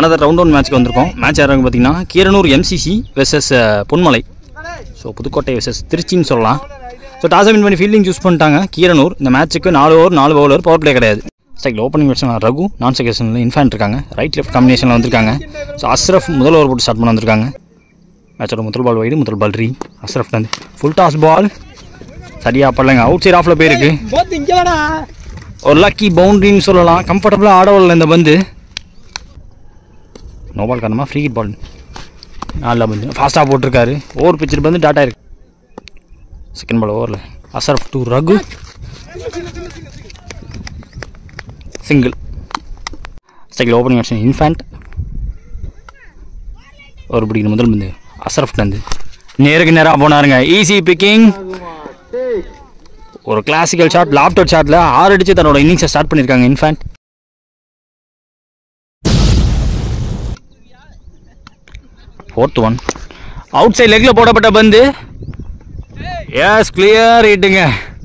another round one match வந்திருக்கோம். Match யாராங்க பார்த்தீங்கன்னா Keeranur MCC versus Ponmalai. So Pudukkottai versus திருச்சின்னு சொல்லலாம். ஸோ டாஸை வின் பண்ணி ஃபீல்டிங் சூஸ் பண்ணிட்டாங்க கீரனூர். இந்த மேட்ச்சுக்கு 4 ஓவர் 4 பவுலர் பவர் பிளே கிடையாது. ஸ்ட்ரைக்கில் ஓப்பனிங் பேட்ஸ்மேன் ரகு, நான் செகஷனில் இன்ஃபேண்ட் இருக்காங்க. ரைட் லெஃப்ட் காம்பினேஷனில் வந்திருக்காங்க. ஸோ அஸ்ரஃப் முதல் ஓவர் போட்டு ஸ்டார்ட் பண்ண வந்திருக்காங்க. மேட்சோட முதல் பால் வைடு, முதல் பால் அஸ்ரஃப் வந்து ஃபுல் டாஸ் பால் சரியா படலைங்க. அவுட் சைட் ஆஃபில் போயிருக்கு. ஒரு லக்கி பவுண்டரின்னு சொல்லலாம். கம்ஃபர்டபுளாக ஆடவில்லை இந்த பந்து. நோ பால் காரணமாக ஃப்ரீ ஹிட் பால். நல்லா பந்து ஃபாஸ்ட்டாக போட்டிருக்காரு. ஓவர் பிச்சர் பந்து டாட்டா இருக்கு. செகண்ட் பால் ஓவரில் அஸ்ரஃப் டு ரகு, சிங்கிள். ஸ்ட்ரைக்கில் ஓப்பனிங் பேட்ஸ்மேன் இன்ஃபேண்ட் ஒரு பிடிக்கிற முதல் பந்து அஸ்ரஃப் வந்து நேருக்கு நேராக போனாருங்க. Easy picking. ஒரு கிளாசிக்கல் ஷாட், லாப்டாப் ஷாட்டில் 6 அடித்து தன்னோட இன்னிங்ஸை ஸ்டார்ட் பண்ணியிருக்காங்க Infant. Fourth one out side லெக்கில் போடப்பட்ட பந்து. எஸ், கிளியர் ஹிட்டுங்க.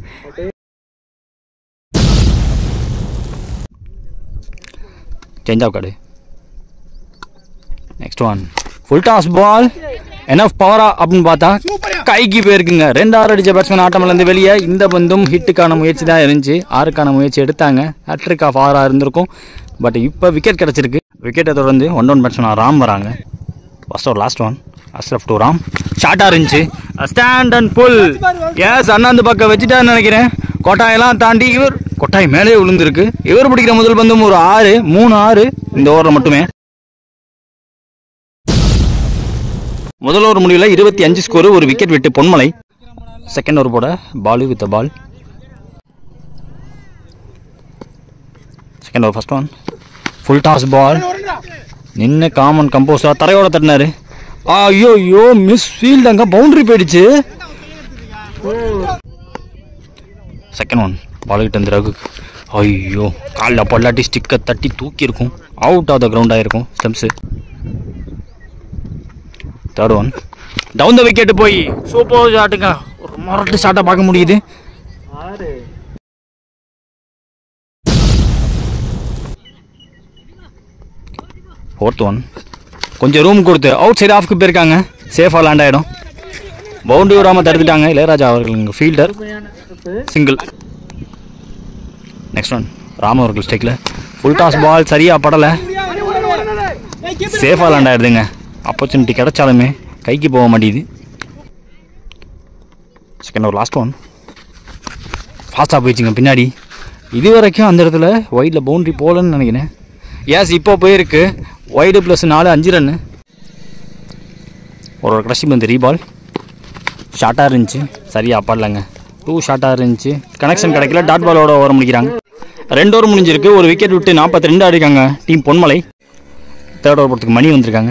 Change of guard. Next one full toss ball. Enough பவரா அப்படின்னு பார்த்தா கைக்கு போயிருக்குங்க. 2 6 அடித்த பேட்ஸ்மேன் ஆட்டமிலேருந்து வெளியே. இந்த பந்தும் ஹிட்டுக்கான முயற்சி தான் இருந்துச்சு. 6க்கான முயற்சி எடுத்தாங்க. ஹேட்ரிக் ஆஃப் 6 இருந்திருக்கும். பட் இப்போ விக்கெட் கிடச்சிருக்கு. விக்கெட்டை தொடர்ந்து 1 பேட்ஸ்மேன் ராம் வராங்க. ஃபர்ஸ்ட் ஒரு last one Ashraf to Ram. ஷார்ட்டாக இருந்துச்சு. Stand and pull. எஸ், அண்ணாந்து பக்கம் வச்சுட்டான்னு நினைக்கிறேன். கொட்டாயெல்லாம் தாண்டி கொட்டாய் மேலே விழுந்திருக்கு. இவர் பிடிக்கிற முதல் பந்தும் ஒரு 6, 3 6 இந்த ஓவரில் மட்டுமே. முதல் ஓவர் முடிவில் 25 ஸ்கோர், ஒரு விக்கெட் விட்டு பொன்மலை. செகண்ட் ஓவர் போட Balu with ball. Second over first one full toss ball. நின்று காமன் கம்போஸாக தரையோட தட்டினாரு. ஐயோ ஐயோ, மிஸ் ஃபீல்டு, அங்கே பவுண்டரி போயிடுச்சு. செகண்ட் ஒன் பால் கிட்ட இருந்து ரகு. ஐயோ, காலில் பல்லாட்டி ஸ்டிக்கை தட்டி தூக்கியிருக்கும். அவுட் ஆஃப் த கிரவுண்ட் ஆகிருக்கும் stumps. Third one down the wicket போய் சூப்பர் ஷாட்டுங்க. ஒரு மரட்டு ஷாட்டை பார்க்க முடியுது. ஃபோர்த் ஒன் கொஞ்சம் ரூம் கொடுத்து அவுட் சைடு ஆஃப்க்கு போயிருக்காங்க. சேஃபாக லேண்ட் ஆகிடும். பவுண்டரி விடாமல் தடுத்துட்டாங்க இளையராஜா அவர்கள் fielder. Single. Next one Ram அவர்கள் ஸ்டேக்கில் ஃபுல் டாஸ் பால் சரியாக படலை. சேஃபாக லேண்ட் ஆகிடுதுங்க. ஆப்பர்ச்சுனிட்டி கிடைச்சாலுமே கைக்கு போக மாட்டேங்குது. செகண்ட் ஒரு லாஸ்ட் ஒன் ஃபாஸ்ட்டாக போயிடுச்சுங்க பின்னாடி. இது வரைக்கும் அந்த இடத்துல ஒயிடில் பவுண்ட்ரி போகலன்னு நினைக்கிறேன். ஏஸ், இப்போ போயிருக்கு. Wide plus 4 5 run. ஒரு கடைசி பந்து ரீபால். ஷார்ட்டாக இருந்துச்சு, சரியாக படலைங்க. 2 ஷார்ட்டாக இருந்துச்சு. கனெக்ஷன் கிடைக்கல. டாட் பாலோட ஓவர் முடிக்கிறாங்க. 2 ஓவர் முடிஞ்சிருக்கு. ஒரு விக்கெட் விட்டு 42 ஆடிருக்காங்க டீம் பொன்மலை. தேர்ட் ஓவர் போகிறதுக்கு மணி வந்திருக்காங்க.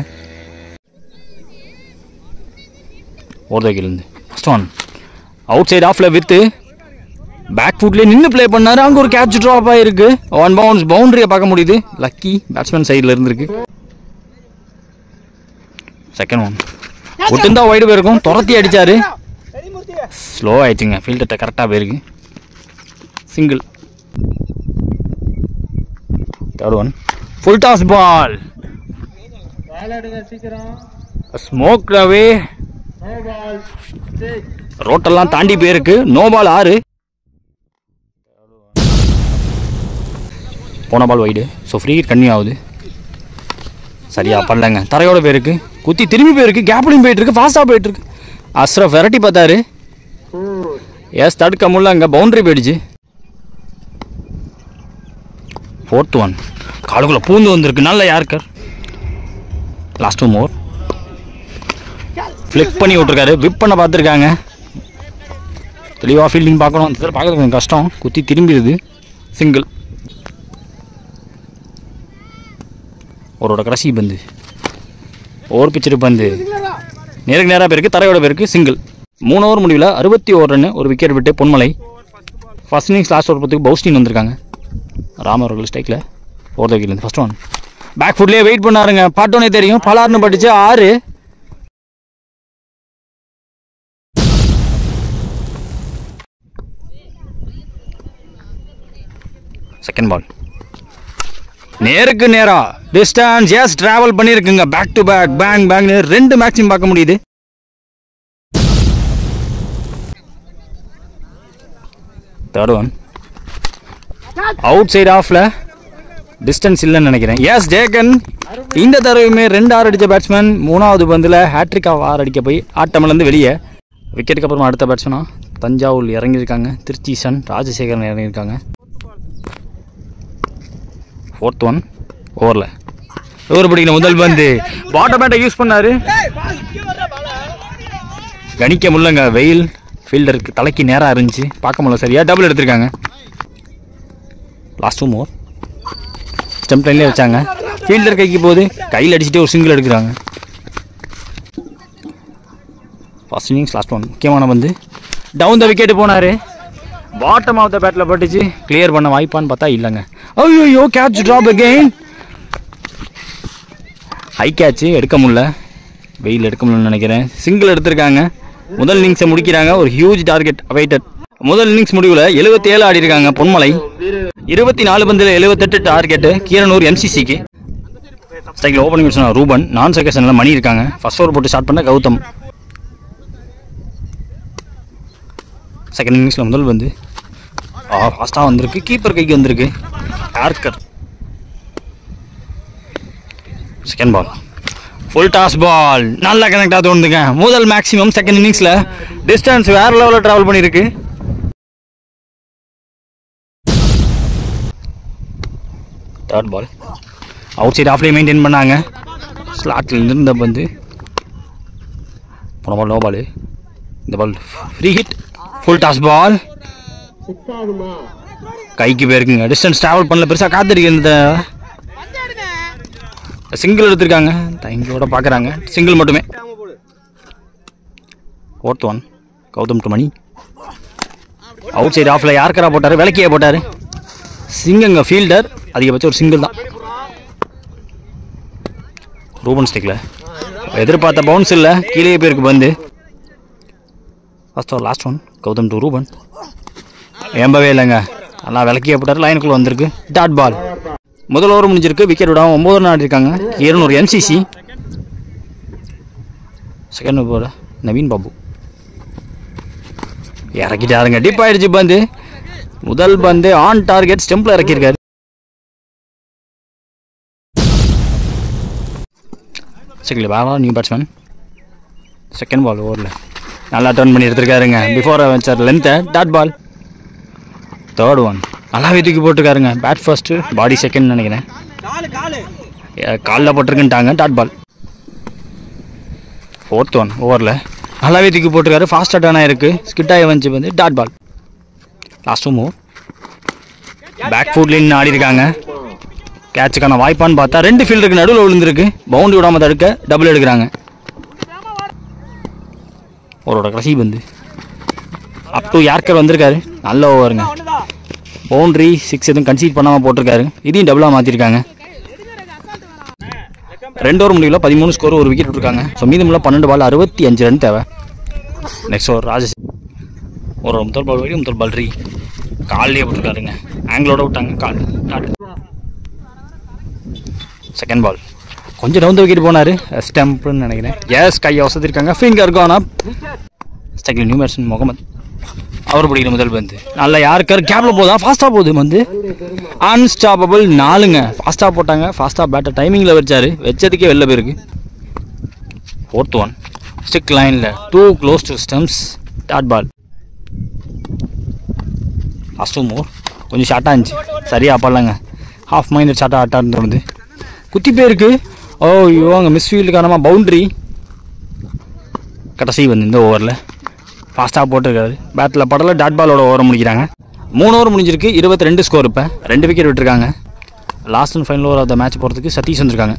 ஓர்தோக்கிலேருந்து ஃபர்ஸ்ட் ஒன் அவுட் சைட் ஆஃபில் வித்து பேக் ஃபுட்லேயே நின்று ப்ளே பண்ணார். அங்கே ஒரு கேட்ச் ட்ராப் ஆகிருக்கு. 1 பவுன்ஸ் பவுண்டரியை பார்க்க முடியுது. லக்கி பேட்ஸ்மேன் சைடில் இருந்திருக்கு. செகண்ட் ஒன் விட்டுருந்தா ஒயிடு போயிருக்கும். துரத்தி அடித்தார். ஸ்லோ ஆயிடுச்சுங்க. ஃபீல்டர்கிட்ட கரெக்டாக போயிருக்கு. Single. Third one full toss ball. Smoke away. ரோட்டெல்லாம் தாண்டி போயிருக்கு. No ball 6. போன ball wide. So free hit continue ஆகுது. சரியா பண்ணலங்க. தரையோட போயிருக்கு. குத்தி திரும்பி போயிருக்கு. கேப்லையும் போயிட்டு இருக்கு. ஃபாஸ்ட்டாக போயிட்டு இருக்கு. அஸ்ரஃப் விரட்டி பார்த்தாரு. எஸ், தடுக்க முடியல. அங்கே பவுண்டரி போயிடுச்சு. ஃபோர்த் ஒன் காலுக்குள்ளே பூந்து வந்திருக்கு. நல்ல யார்கர். லாஸ்ட் 2 ஓவர் ஃப்ளிக் பண்ணி விட்ருக்காரு. விப் பண்ண பார்த்துருக்காங்க. தெளிவாக ஃபீல்டிங் பார்க்கணும். இந்த பார்க்கறது கொஞ்சம் கஷ்டம். குத்தி திரும்பிடுது. சிங்கிள். ஒருவோட கடைசி பந்து ஓவர் பிச்சரு பந்து நேருக்கு நேராக போயிருக்கு. தரையோட போயிருக்கு. சிங்கிள். 3 ஓவர் முடிவில் 61 ரன்னு, ஒரு விக்கெட் விட்டு Ponmalai. First innings last over பார்த்துக்கு பவுஸ்டின் வந்திருக்காங்க. ராம் அவர்கள் ஸ்ட்ரைக்கில் ஓர்தோக்கிலேருந்து ஃபர்ஸ்ட் ஒன் பேக் ஃபுட்லேயே வெயிட் பண்ணாருங்க. பாட்டோனே தெரியும். பலார்னு பட்டுச்சு. 6. செகண்ட் பால் நேருக்கு நேரா டிஸ்டன்ஸ் எஸ் டிராவல் பண்ணியிருக்குங்க. Back to back bang bang 2 maximum பார்க்க முடியுது. தேர்ட் ஒன் அவுட் சைட் ஆஃப்ல டிஸ்டன்ஸ் இல்லைன்னு நினைக்கிறேன். எஸ் ஜேகன் இந்த தடவையுமே 2 6 அடித்த பேட்ஸ்மேன் 3வது பந்தில் ஹேட்ரிக் ஆஃப் 6 அடிக்க போய் ஆட்டமிலேருந்து வெளியே. விக்கெட்டுக்கு அப்புறமா அடுத்த பேட்ஸ்மேனா தஞ்சாவூர் இறங்கியிருக்காங்க. திருச்சி சன் ராஜசேகரன் இறங்கியிருக்காங்க. 4th ஒன் ஓவரில் ஓவர் பிடிக்கிற முதல் பந்து பாட்டம் பேட்டை யூஸ் பண்ணாரு. கணிக்க முடியலங்க, வெயில் ஃபீல்டருக்கு தலைக்கு நேராக இருந்துச்சு, பார்க்க முடியல சரியா. டபுள் எடுத்திருக்காங்க. லாஸ்ட் 2 ஓவர் ஸ்டெம்ப் லைன்லேயே வச்சாங்க. ஃபீல்டர் கைக்கு போகுது, கையில் அடிச்சுட்டு ஒரு சிங்கிள் எடுக்கிறாங்க. ஃபர்ஸ்ட் இன்னிங்ஸ் லாஸ்ட் ஒன் முக்கியமான பந்து டவுன் த விக்கெட்டு போனார். பாட்டம் ஆஃப் த பேட்டில் பட்டுச்சு. கிளியர் பண்ண வாய்ப்பான்னு பார்த்தா இல்லைங்க. ஐயோ catch drop again. High catch எடுக்க முடியல, வெயில் எடுக்க முடியலன்னு நினைக்கிறேன். சிங்கிள் எடுத்திருக்காங்க. முதல் இன்னிங்ஸை முடிக்கிறாங்க. ஒரு ஹியூஜ் டார்கெட் அவைட்டட். முதல் இன்னிங்ஸ் முடிவில் 77 ஆடி இருக்காங்க பொன்மலை. 24 பந்தில் 78 டார்கெட்டு. கீரனூர் எம்சிசிக்கு. ஸ்ட்ரைக்கில் ஓப்பனிங் சொன்ன ரூபன். நான் செகஷனில் மணி இருக்காங்க. ஃபர்ஸ்ட் ஓவர் போட்டு ஸ்டார்ட் பண்ண கௌதம். செகண்ட் இன்னிங்ஸில் முதல் வந்து ஃபாஸ்ட்டாக வந்திருக்கு. கீப்பர் கைக்கு வந்திருக்கு. Yorker second ball full toss ball நல்லா கனெக்டாக தோணுதுங்க. முதல் மேக்ஸிமம் செகண்ட் இன்னிங்ஸில் டிஸ்டன்ஸ் வேறு லெவலில் ட்ராவல் பண்ணியிருக்கு. தேர்ட் பால் அவுட் சைட் ஆஃப்லேயே மெயின்டைன் பண்ணாங்க. ஸ்லாட்டில் இருந்த பந்து போன பால் நோ பால். இந்த ball free hit. Full toss ball கைக்கு போயிருக்குங்க. டிஸ்டன்ஸ் ட்ராவல் பண்ணல, பெருசாக காத்திருக்கு. இந்த சிங்கிள் எடுத்திருக்காங்க. தேங்க்யூட பார்க்குறாங்க. சிங்கிள் மட்டுமே. 4th one Gautam to Mani. Out side ஆஃபில் யார்கரா போட்டார், விளக்கியே போட்டார். சிங்கங்க ஃபீல்டர், அதிகபட்சம் ஒரு சிங்கிள் தான். ரூபன் ஸ்டிக்கில் எதிர்பார்த்த பவுன்ஸ் இல்லை, கீழே போயிருக்கு பந்து. First over last one Gautam to Ruban. ஏம்பவே இல்லைங்க, நல்லா விளக்கியே போட்டார். லைனுக்குள்ளே வந்திருக்கு. Dot ball. முதல் ஓவர் முடிஞ்சிருக்கு. விக்கெட் விடாமல் 9 ரன் ஆடிருக்காங்க. 200 MCC. Second over Naveen Babu இறக்கிட்டாருங்க. டிப் ஆயிடுச்சு பந்து. முதல் பந்து ஆன் டார்கெட் ஸ்டெம்பில் இறக்கியிருக்காரு. செகண்ட் வேற நியூ பேட்ஸ்மேன். செகண்ட் பால் ஓவரில் நல்லா டர்ன் பண்ணி எடுத்திருக்காருங்க. பிஃபோர் வச்சார் லென்த்தை. Dot ball. தேர்ட் ஒன் நல்லாவே தூக்கி போட்டிருக்காருங்க. பேட் ஃபர்ஸ்ட்டு, பாடி செகண்ட் நினைக்கிறேன். காலில் போட்டிருக்குன்ட்டாங்க. Dot ball. 4th ஒன் ஓவரில் நல்லாவே தூக்கி போட்டிருக்காரு. ஃபாஸ்ட்டாக டர்ன் ஆகிருக்கு. ஸ்கிட் ஆகி வந்துச்சு வந்து. Dot ball. Last move back ஃபுட்லின்னு ஆடி இருக்காங்க. கேட்சுக்கான வாய்ப்பான்னு பார்த்தா 2 ஃபீல்டருக்கு நடுவில் விழுந்திருக்கு. பவுண்டரி விடாமல் தடுக்க டபுள் எடுக்கிறாங்க. அவரோட கடைசி பந்து அப் டு யார்கர் வந்திருக்காரு. நல்ல ஓவருங்க. பவுண்ட்ரி 6 எதுவும் கன்சீட் பண்ணாமல் போட்டிருக்காரு. இதையும் டபுளாக மாற்றிருக்காங்க. 2 ஓவர் முடிவில் 13 ஸ்கோர், 1 விக்கெட் விட்டுருக்காங்க. ஸோ மீதமுள்ள 12 பால் 65 ரன் தேவை. நெக்ஸ்ட் ஓவர் ராஜேஷ் ஒரு முதல் பால் வழி முதல் பால் ரீ கால்லேயே போட்டிருக்காருங்க. ஆங்கிளோட விட்டாங்க. கால் டாட். செகண்ட் பால் கொஞ்சம் டவுன் த விக்கெட் போனார். ஸ்டெம்ப்னு நினைக்கிறேன். எஸ் கையை வசதிருக்காங்க. Finger gone up. Second new batsman Mohammed. அவர் பிடிக்கிற முதல் பந்து நல்லா யாருக்காரு கேப்பில் போதா. ஃபாஸ்ட்டாக போகுது வந்து. அன்ஸ்டாப்பபிள் 4ங்க. ஃபாஸ்ட்டாக போட்டாங்க. ஃபாஸ்ட்டாக பேட்டர் டைமிங்கில் வச்சதுக்கே வெளில போயிருக்கு. 4th ஒன் ஸ்டிக் லைனில் too close to stumps. Dot ball. Last 2 over கொஞ்சம் ஷார்ட்டாக இருந்துச்சு. சரியாக பண்ணலங்க. ஹாஃப் மைண்டட் ஷார்ட்டாக ஆட்டான்னு தோணுது. குத்தி போயிருக்கு. ஓ அங்கே மிஸ் ஃபீல்டு காரணமாக பவுண்ட்ரி. கடைசி வந்து இந்த ஓவரில் ஃபாஸ்ட்டாக போட்டிருக்காரு. பேட்டில் படல. டாட் பாலோட ஓவரை முடிக்கிறாங்க. 3 ஓவர் முடிஞ்சிருக்கு. 22 ஸ்கோர். இப்போ 2 விக்கெட் விட்டுருக்காங்க. Last and final over of the match போகிறதுக்கு சதீஷ் வந்திருக்காங்க.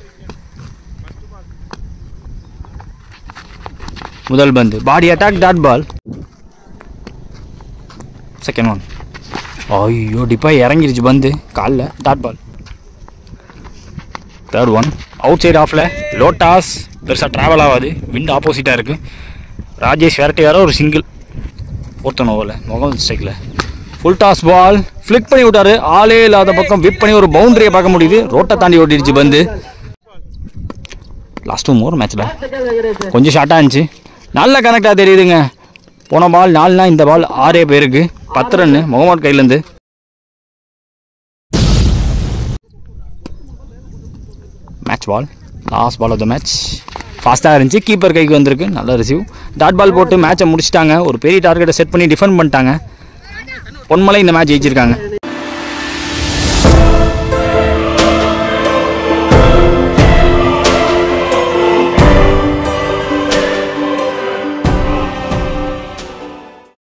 முதல் பந்து body attack. Dot ball. Second one ஐயோ டிப்பாக இறங்கிருச்சு பந்து காலில். Dot ball. Third one out side ஆஃபில் லோட்டாஸ். பெருசாக ட்ராவல் ஆகாது. விண்ட் ஆப்போசிட்டாக இருக்குது. ராஜேஷ் விரட்டி வேற ஒரு சிங்கிள். 4th ஓவரில் முகமது ஸ்ட்ரைக்கில் ஃபுல் டாஸ் பால். ஃப்ளிக் பண்ணி விட்டாரு. ஆளே இல்லாத பக்கம் விப் பண்ணி ஒரு பவுண்டரியை பார்க்க முடியுது. ரோட்டை தாண்டி ஓட்டிடுச்சு பந்து. லாஸ்ட் 2 more மேட்ச்சில் கொஞ்சம் ஷார்ட்டாக இருந்துச்சு. நல்ல கனெக்டாக தெரியுதுங்க. போன பால் 4னா இந்த பால் 6 பேருக்கு 10 ரன் முகமது கையிலேருந்து. Match ball, last ball of the match. ஃபாஸ்ட்டாக இருந்துச்சு, கீப்பர் கைக்கு வந்திருக்கு. நல்ல ரிசீவ். டாட் பால் போட்டு மேட்சை முடிச்சிட்டாங்க. ஒரு பெரிய டார்கெட்டை செட் பண்ணி டிஃபெண்ட் பண்ணிட்டாங்க. பொன்மலை இந்த மேட்ச் ஜெயிச்சிருக்காங்க.